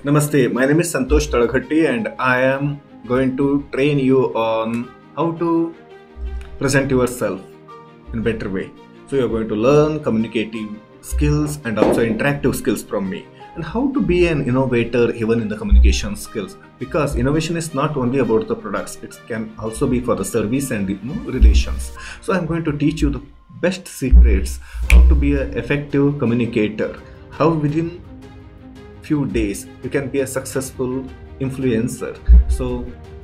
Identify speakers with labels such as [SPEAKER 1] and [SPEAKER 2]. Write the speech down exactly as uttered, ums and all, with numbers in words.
[SPEAKER 1] Namaste, my name is Santosh Talagatti and I am going to train you on how to present yourself in a better way. So you're going to learn communicative skills and also interactive skills from me, and how to be an innovator even in the communication skills, because innovation is not only about the products, it can also be for the service and you know, relations. So I'm going to teach you the best secrets how to be an effective communicator, how within few days you can be a successful influencer. So